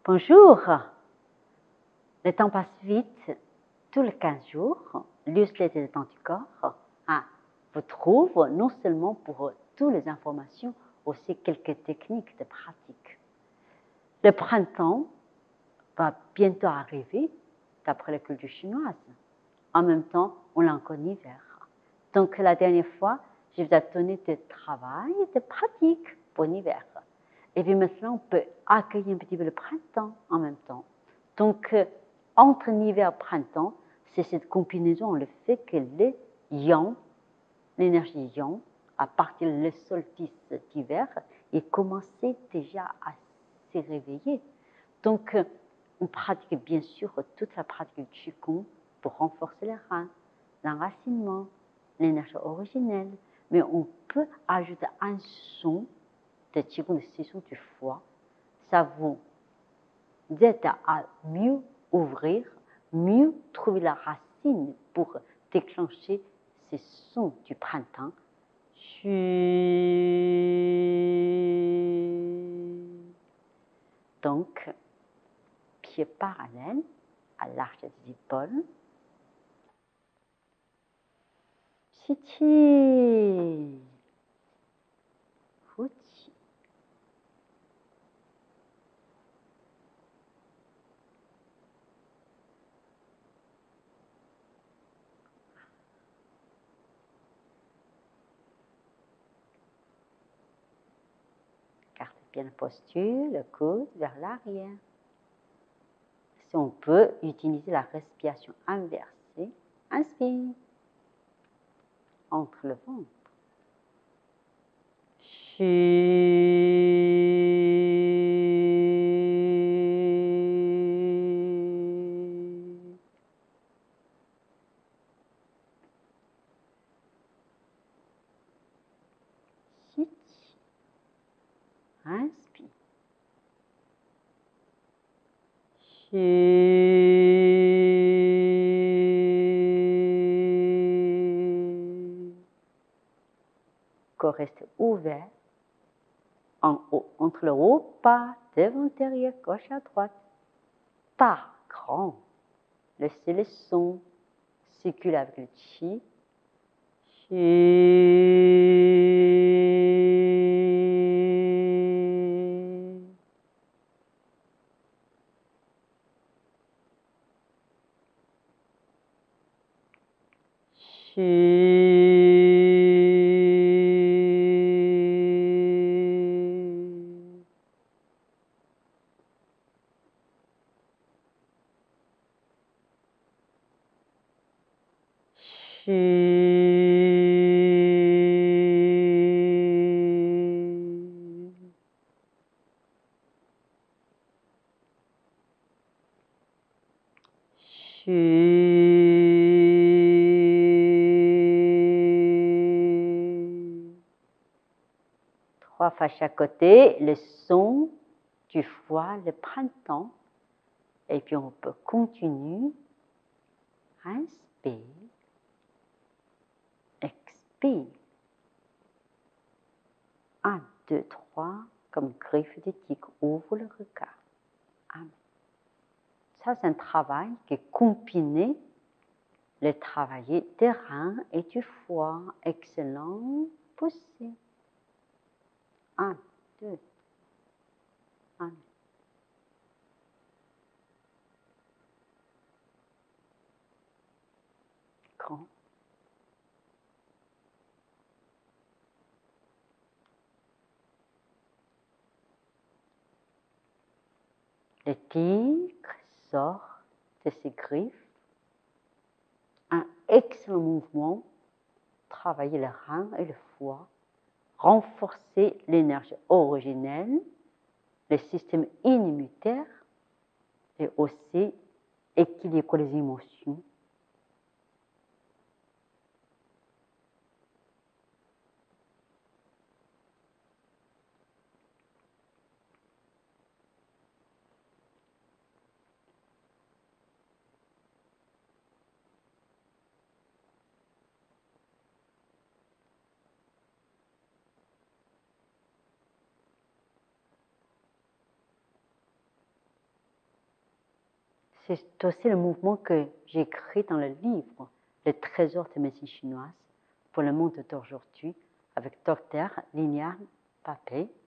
Bonjour. Le temps passe vite. Tous les 15 jours, newsletter des temps du corps vous trouve non seulement pour toutes les informations, aussi quelques techniques de pratique. Le printemps va bientôt arriver, d'après la culture chinoise. En même temps, on l'a encore l'hiver. Donc, la dernière fois, je vous ai donné de travail, de pratique pour l'hiver. Et puis maintenant, on peut accueillir un petit peu le printemps en même temps. Donc, entre l'hiver et le printemps, c'est cette combinaison, le fait que les yang, l'énergie yang, à partir du solstice d'hiver, est commencé déjà à se réveiller. Donc, on pratique bien sûr toute la pratique du Qigong pour renforcer les reins, l'enracinement, l'énergie originelle, mais on peut ajouter un son de Qigong, de session du foie. Ça vous aide à mieux ouvrir, mieux trouver la racine pour déclencher ces sons du printemps. Donc, pieds parallèles à l'arche des épaules. Chichi. Fuchi. Gardez bien la posture, le coude vers l'arrière. Si on peut utiliser la respiration inversée, inspire. Entre le ventre. Inspire. Corps reste ouvert en haut, entre le haut pas, devant, derrière, gauche à droite. Pas grand. Laissez le son circuler avec le chi. Trois fois chaque côté, le son du foie, le printemps. Et puis on peut continuer. Inspire. Expire. 1, 2, 3, comme griffe de tigre, ouvre le regard. Amen. Ça, c'est un travail qui est combiné le travail des reins et du foie. Excellent. Poussez. 1, 2, 1. Grand. Le tigre sort de ses griffes. Un excellent mouvement. Travailler les reins et le foie. Renforcer l'énergie originelle, le système immunitaire et aussi équilibrer les émotions. C'est aussi le mouvement que j'ai écrit dans le livre Le trésor de médecine chinoise pour le monde d'aujourd'hui avec Dr. Liliane Papé.